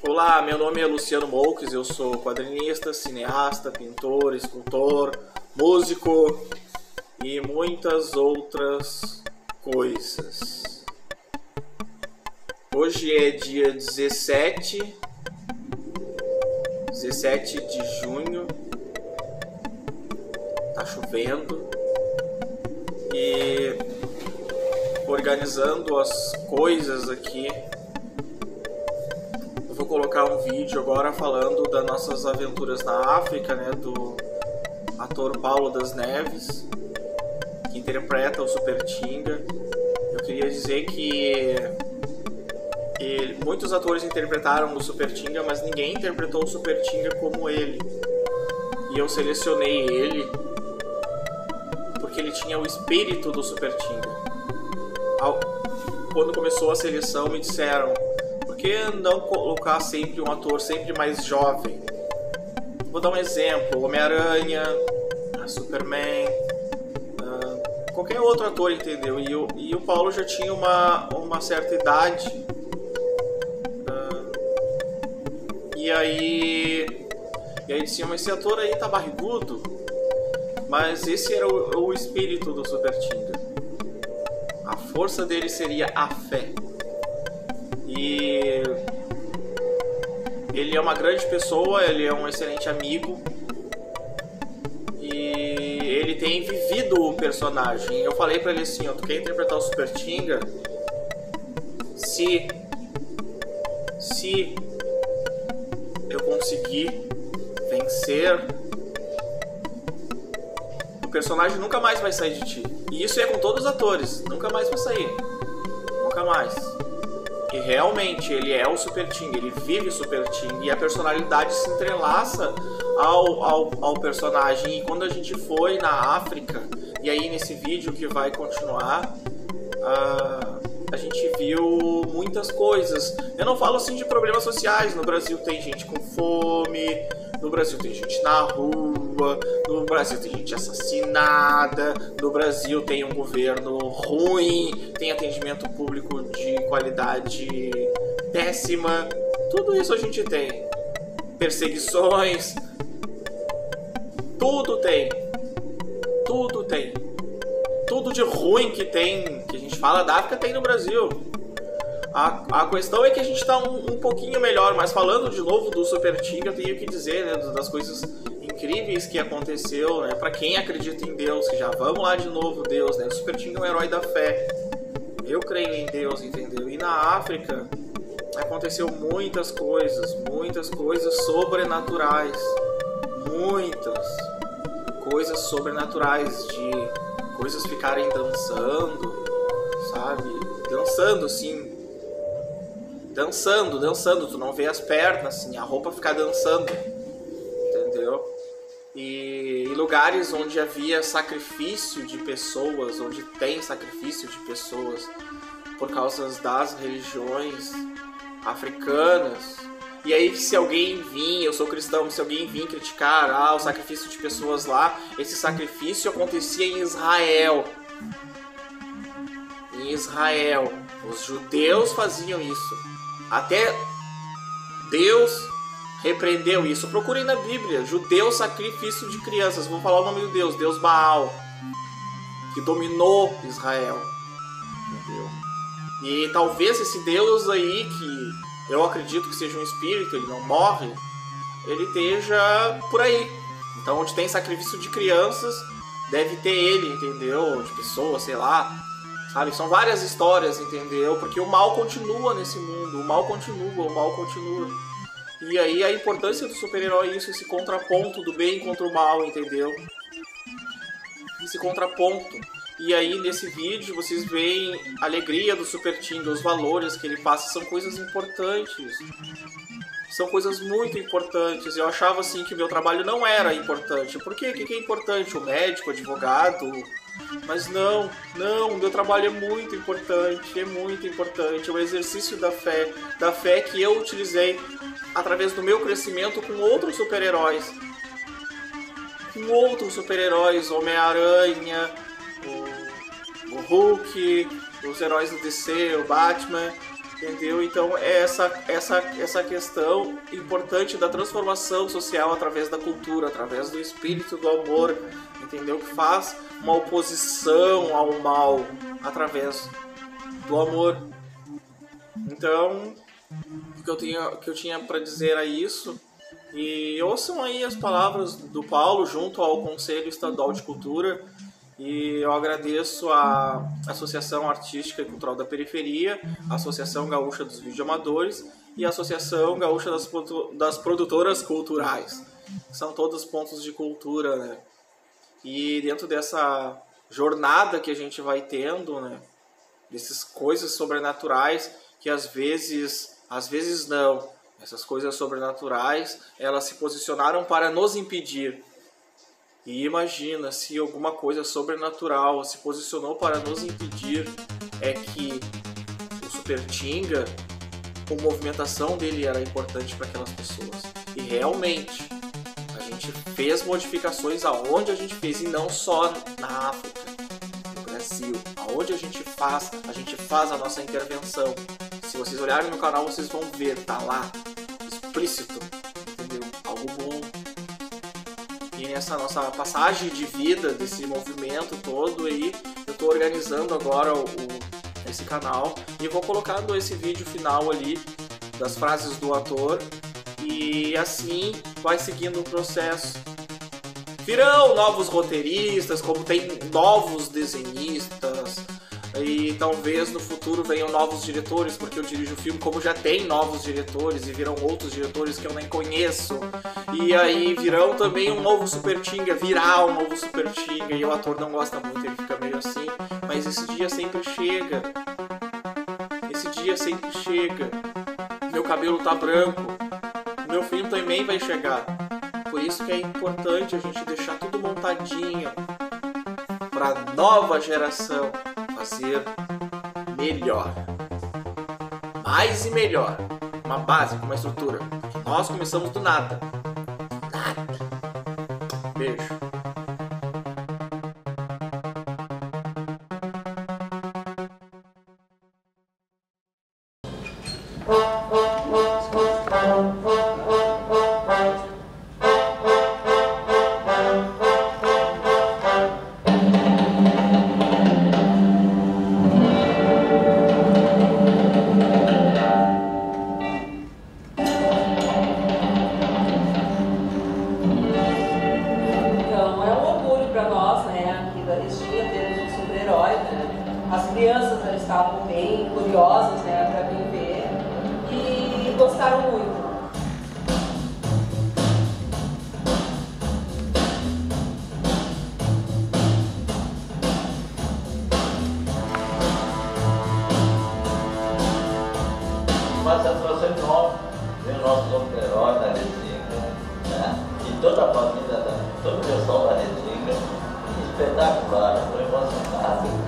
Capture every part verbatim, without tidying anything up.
Olá, meu nome é Luciano Moukes, eu sou quadrinista, cineasta, pintor, escultor, músico e muitas outras coisas. Hoje é dia dezessete, dezessete de junho, tá chovendo e organizando as coisas aqui. Eu vou colocar um vídeo agora falando das nossas aventuras na África, né, do ator Paulo das Neves, que interpreta o Supertinga. Eu queria dizer que ele, muitos atores interpretaram o Supertinga, mas ninguém interpretou o Supertinga como ele. E eu selecionei ele porque ele tinha o espírito do Supertinga. Quando começou a seleção, me disseram: por que não colocar sempre um ator sempre mais jovem? Vou dar um exemplo: Homem-Aranha, Superman, uh, qualquer outro ator, entendeu? E o, e o Paulo já tinha uma, uma certa idade. Uh, e aí e aí diziam: mas esse ator aí tá barrigudo. Mas esse era o, o espírito do Supertinga. A força dele seria a fé. E ele é uma grande pessoa, ele é um excelente amigo e ele tem vivido o personagem. Eu falei pra ele assim: ó, tu quer interpretar o Supertinga? Se se eu conseguir vencer, o personagem nunca mais vai sair de ti. E isso é com todos os atores, nunca mais vai sair, nunca mais. E realmente ele é o Supertinga, ele vive o Supertinga e a personalidade se entrelaça ao, ao, ao personagem. E quando a gente foi na África, e aí nesse vídeo que vai continuar, uh, a gente viu muitas coisas. Eu não falo assim de problemas sociais. No Brasil tem gente com fome, no Brasil tem gente na rua, no Brasil tem gente assassinada, no Brasil tem um governo ruim, tem atendimento público de qualidade péssima. Tudo isso a gente tem. Perseguições. Tudo tem. Tudo tem. Tudo de ruim que tem, que a gente fala da África, tem no Brasil. A, a questão é que a gente está um, um pouquinho melhor, mas falando de novo do Supertinga, eu tenho que dizer, né, das coisas incríveis que aconteceu, né, para quem acredita em Deus, que já vamos lá de novo, Deus, né, o Supertinga é um herói da fé. Eu creio em Deus, entendeu? E na África aconteceu muitas coisas, muitas coisas sobrenaturais, muitas coisas sobrenaturais, de coisas ficarem dançando, sabe? Dançando assim, dançando, dançando, tu não vê as pernas, assim, a roupa ficar dançando, entendeu? E, e lugares onde havia sacrifício de pessoas, onde tem sacrifício de pessoas por causa das religiões africanas. E aí, se alguém vir, eu sou cristão, se alguém vir criticar ah, o sacrifício de pessoas lá, esse sacrifício acontecia em Israel. Em Israel, os judeus faziam isso. Até Deus repreendeu isso. Procurem na Bíblia: judeu, sacrifício de crianças. Vou falar o nome do Deus, Deus Baal, que dominou Israel, entendeu? E talvez esse Deus aí, que eu acredito que seja um espírito, ele não morre, ele esteja por aí. Então, onde tem sacrifício de crianças, deve ter ele, entendeu? De pessoas, sei lá, sabe? São várias histórias, entendeu? Porque o mal continua nesse mundo, o mal continua, o mal continua. E aí a importância do super-herói é isso, esse contraponto do bem contra o mal, entendeu? Esse contraponto. E aí nesse vídeo vocês veem a alegria do Supertinga, os valores que ele passa, são coisas importantes. São coisas muito importantes. Eu achava assim que meu trabalho não era importante. Por quê? O que é importante? O médico, o advogado? Mas não, não, o meu trabalho é muito importante, é muito importante. É o exercício da fé, da fé que eu utilizei através do meu crescimento com outros super-heróis. Com outros super-heróis, Homem-Aranha, o, o Hulk, os heróis do D C, o Batman. Entendeu? Então é essa, essa, essa questão importante da transformação social através da cultura, através do espírito do amor, entendeu? Que faz uma oposição ao mal através do amor. Então, o que eu tinha, o que eu tinha para dizer é isso. E ouçam aí as palavras do Paulo junto ao Conselho Estadual de Cultura. E eu agradeço a Associação Artística e Cultural da Periferia, a Associação Gaúcha dos Videoamadores e a Associação Gaúcha das, das Produtoras Culturais. São todos pontos de cultura, né? E dentro dessa jornada que a gente vai tendo, né? Dessas coisas sobrenaturais que às vezes, às vezes não, essas coisas sobrenaturais, elas se posicionaram para nos impedir. E imagina se alguma coisa sobrenatural se posicionou para nos impedir, é que o Supertinga, a movimentação dele era importante para aquelas pessoas. E realmente, a gente fez modificações aonde a gente fez, e não só na África, no Brasil. Aonde a gente faz, a gente faz a nossa intervenção. Se vocês olharem no canal, vocês vão ver, tá lá, explícito, entendeu? Algo bom. E nessa nossa passagem de vida, desse movimento todo aí, eu estou organizando agora o, o, esse canal e vou colocando esse vídeo final ali das frases do ator, e assim vai seguindo o processo. Virão novos roteiristas, como tem novos desenhistas, e talvez no futuro venham novos diretores, porque eu dirijo o filme, como já tem novos diretores, e virão outros diretores que eu nem conheço. E aí virão também um novo Supertinga, virá um novo Supertinga, e o ator não gosta muito, ele fica meio assim, mas esse dia sempre chega. Esse dia sempre chega. Meu cabelo tá branco, meu filho também vai chegar. Por isso que é importante a gente deixar tudo montadinho para nova geração fazer melhor, mais e melhor, uma base, uma estrutura. Nós começamos do nada, nada. Beijo. As crianças já estavam bem curiosas, né, para vir ver e gostaram muito. Uma satisfação enorme ver o nosso super-herói da Restinga, né? E toda a família, da, todo o pessoal da Restinga, espetacular, estou emocionado.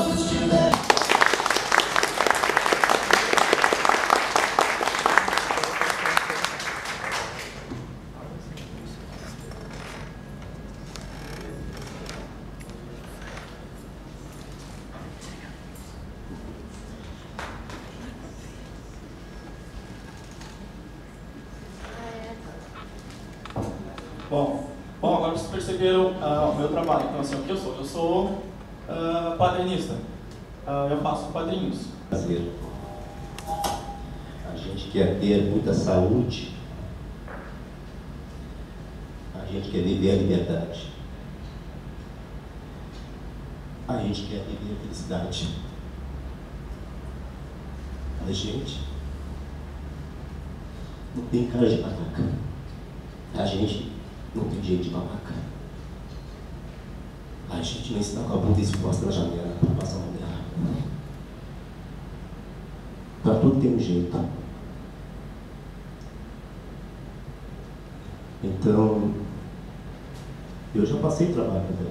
Bom, bom, agora vocês perceberam uh, o meu trabalho. Então, assim, o que eu sou? Eu sou uh, padrinista. Uh, eu faço padrinhos. Prazer. A gente quer ter muita saúde. A gente quer viver a liberdade. A gente quer viver a felicidade. A gente não tem cara de babaca. A gente não tem jeito de babaca. A gente não está com a bunda exposta na janela para passar uma guerra. Para tudo tem um jeito. Então, eu já passei trabalho também.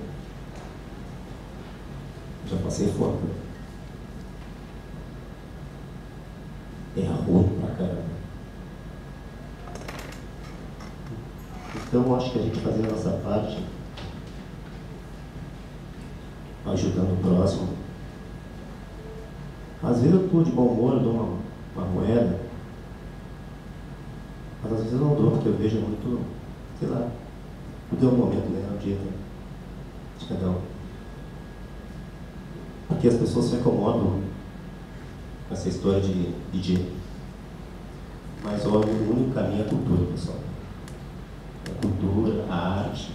Já passei fome. É ruim pra caramba. Então, eu acho que a gente fazer a nossa parte, ajudando o próximo. Às vezes eu estou de bom humor, eu dou uma uma moeda, mas às vezes eu não dou, porque eu vejo muito, sei lá, tudo é um momento, né? É um dia de cada um. Porque as pessoas se acomodam com essa história de pedir. Mas olha, o único caminho é a cultura, pessoal. A cultura, a arte.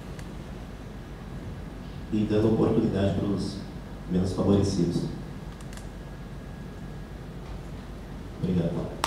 E dando oportunidade para os menos favorecidos. Obrigado.